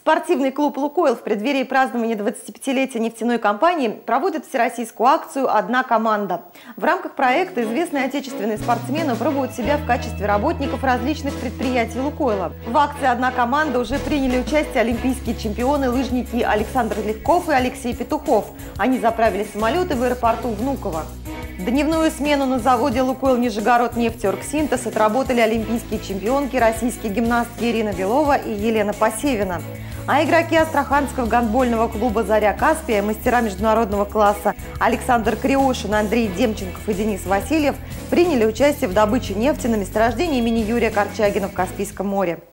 Спортивный клуб «Лукойл» в преддверии празднования 25-летия нефтяной компании проводит всероссийскую акцию «Одна команда». В рамках проекта известные отечественные спортсмены пробуют себя в качестве работников различных предприятий «Лукойла». В акции «Одна команда» уже приняли участие олимпийские чемпионы лыжники Александр Легков и Алексей Петухов. Они заправили самолеты в аэропорту Внуково. Дневную смену на заводе «Лукойл Нижегород-Нефтеоргсинтез» отработали олимпийские чемпионки, российские гимнастки Ирина Белова и Елена Посевина. А игроки астраханского гандбольного клуба «Заря Каспия», мастера международного класса Александр Криошин, Андрей Демченков и Денис Васильев приняли участие в добыче нефти на месторождении имени Юрия Корчагина в Каспийском море.